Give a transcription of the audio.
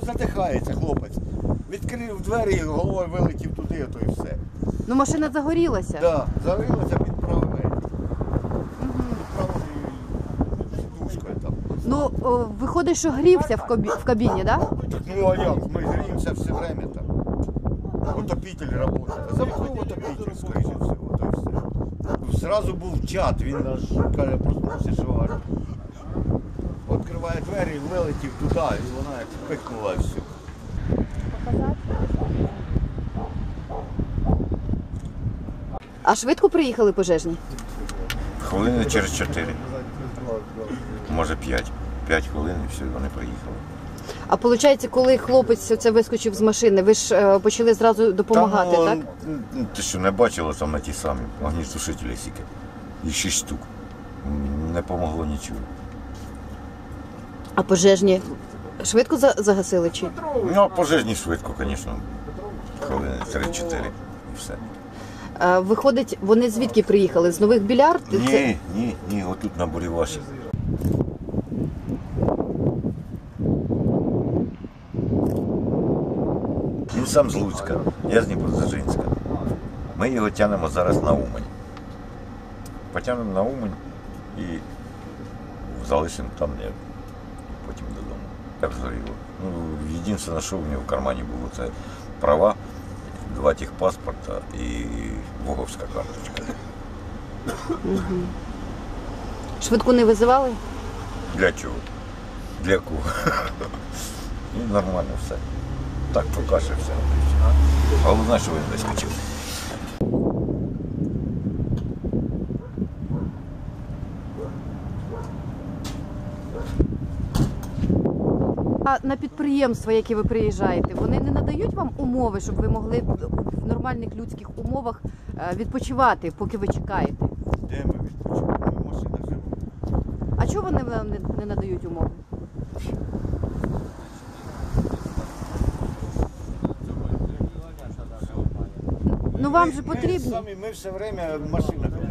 задихається хлопець. Відкрив двері, головою вилетів туди, то і все. Ну машина загорілася? Так, да, загорілася під правою. Під правою сидушкою там. Ну, виходить, що грівся в кабіні, так? Да? Ну а як? Ми гріємося все время там. Отопитель працює. Замкнув отопитель, скоріше всього, то і все. Зразу був чат, він аж каже, проснувся, що гарно. Відкриває двері, вилетів туди, і вона як пикнула і все. А швидко приїхали пожежні? Хвилини через 4. Може 5. 5 хвилин і все, вони приїхали. А виходить, коли хлопець оце вискочив з машини, ви ж почали зразу допомагати, так? Ти що, не бачила там на ті самі огнетушителі сіки? Їх 6 штук. Не помогло нічого. А пожежні швидко загасили чи? Ну, а пожежні швидко, звісно. Хвилини 3-4 і все. Виходить, вони звідки приїхали? З Нових Біляр? Ні, отут на Буріваші. Він сам з Луцька, я з Дніпродзержинська. Ми його тягнемо зараз на Умань. Потягнемо на Умань і залишимо там, де потім додому. Так згоріло. Ну, єдине, що в нього в кармані було, це права, 2 техпаспорта і воговська карточка. Швидку не визивали? Для чого? Для кого? І нормально все. Так покашився. Головне, що він не скочив. А на підприємства, які ви приїжджаєте, вони не надають вам умови, щоб ви могли в нормальних людських умовах відпочивати, поки ви чекаєте? Де ми відпочиваємо? Машина живе. А чого вони вам не надають умови? Ну вам же потрібно. Ми все время машина.